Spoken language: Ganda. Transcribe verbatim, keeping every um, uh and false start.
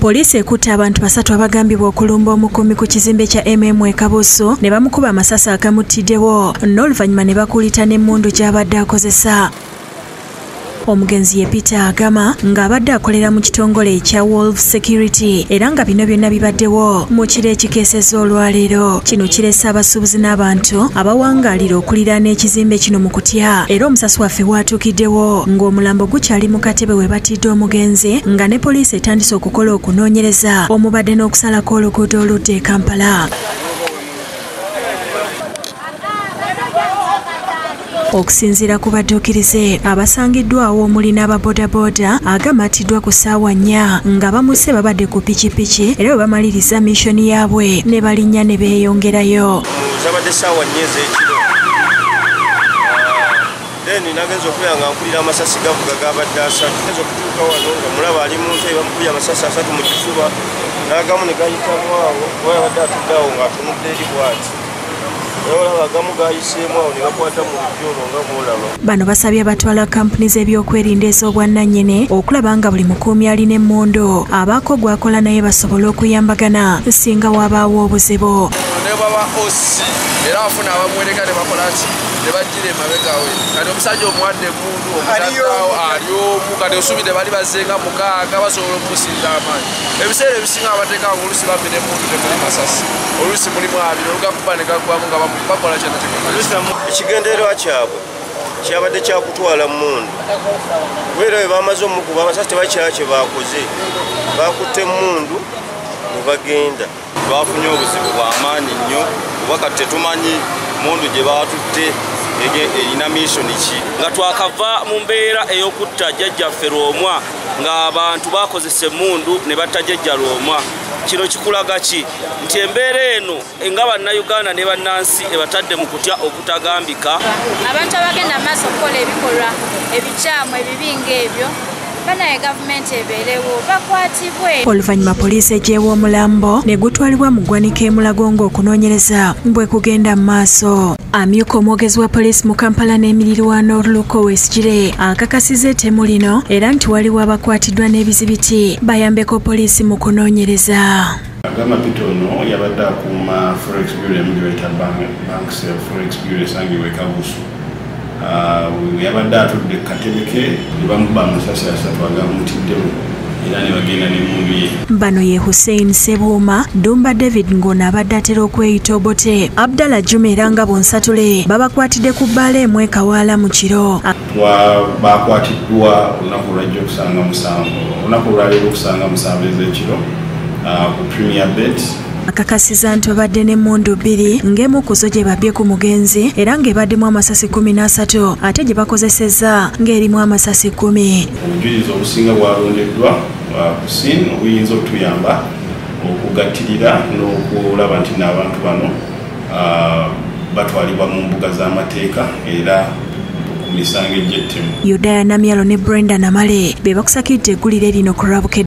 Poliisi ekutte abantu basatu abagambibwa okulumba omukuumi ku kizimbe kya M M e Kabusu ne bamukuba amasasi agamutiddewo n'oluvannyuma ne bakulita n'emmundu gy'abadde akozesa. Omugenzi ye Peter Agama ng'abadde akolera mu kitongole ekya Wolf Security era nga bino byonna bibaddewo mu kiro ekikeesezza olwaleero. Kino kirese abasuubuzi n'abantu abawangaalira okuliraana ekizimbe kino mu kutya era omusasi waffe waatuukiddewo ng'omulambo gukyali mu katebe we batidde omugenzi nga ne poliisi etandise okukola okunoonyereza omubadde n'okusalako oluguudo oludda e Kampala. Okusinziira ku badduukirize abasangiddwawo omuli n'ababodaboda agamatiddwa ku ssaawa nnya nga bamuse babadde ku pikipiki era bwe bamaliriza missoni yaabwe ne balinnya ne beeyongerayo. Zabadde ssaawa nnya ez'ekiro then nagenza okulaba nga mpulira amasasi gavuga gabadde asatu. Nagenza okutuuka wano nga mulaba ali mu ntebe bamupulira amasasi asatu mu kifuba n'agamu ne gayitamu awo kuba yabadde atudde awo ng'atunudde eri bw'ati. Bano basabye abatwala kampuni z'ebyokwerinda ez'obwannannyini okulaba nga buli mukuumi alina emmundu abaako gwakola naye basobole okuyambagana singa wabaawo obuzibu. Ne baba osi era afuna abamwereka ne bakola ki ne bajjira emabega we kati omusajja omuwadde emmundu omutaddeawo ali omu kati osuubidde bali bazenga mukaaga basobola okumusinza amaanyi. Ebiseera ebisinga abateekawo oluusi bamira emmundu temuli masasi oluusi mulimu abiri olugakuba ne gagwamu nga bakola kyonna tegeeza. Ekigendererwa kyabwe kyabadde kyakutwala mmundu kubera bwe bamaze omukuba amasasi tebakyala kye baakoze baakutte emmundu ne bagenda. Twafunye obuzibu bw'amaanyi nnyo kuba kati tetumanyi mmundu gye baatutte erina missoni ki. Nga twakava mu mbeera ey'okutta jjajjaffe Lwomwa ng'abantu baakozesa emmundu ne batta jjajja Lwomwa. Kino kikulaga ki nti embeera eno nga bannayuganda ne bannansi ebatadde mu kutya okutagambika. Abantu abagenda mu maaso okukola ebikolwa ebikyamu ebibi ng'ebyo banaye gavumenti ebeerewo bakwatibwe. Oluvannyuma poliisi eggyeewo omulambo ne gutwalibwa mu ggwanika e Mulago ng'okunoonyereza bwe kugenda mu maaso. Amyuka omwogezi wa poliisi mu Kampala n'emirirwano Luko Wesgire akakasiza ettemu lino era nti waliwo abakwatiddwa n'ebizibiti bayambeko poliisi mu kunoonyereza. Agama Peter ono yabadde akuuma Forex Bureau emu gye bayita Banks Forex Bureau esangibwa e Kabusu. Yabadde atudde ku katebe ke ne bamuba amasasi asatu agamutiddewo era ne bagenda n'emmundu ye. Bano ye Hussein Sebuuma, Dumba David ng'ono abadde atera okweyita Obote, Abdallah Juma era nga bonsatule babakwatidde ku bbaala emu e Kawaala mu kiro. Bakwatiddwa olunaku lwajja okusanga musanvu olunaku lwaleero okusanga musanvu ez'ekiro ku Premier Bet. Akakasiza nti babadde n'emmundu bbiri ng'emu ku zo gye babbye ku mugenzi era ng'ebaddemu amasasi kkumi n'asatu ate gye bakozesezza ng'erimu amasasi kkumi. Obujulizi obusinga bwalondeddwa ku ssiini obuyinza okutuyamba okugattirira n'okulaba nti n'abantu bano batwalibwa mu mbuga z'amateeka era ku misango egy'ettemu. Yudaya Namyalo ne Brenda Namale be bakusakidde eggulire lino ku Rabukedde.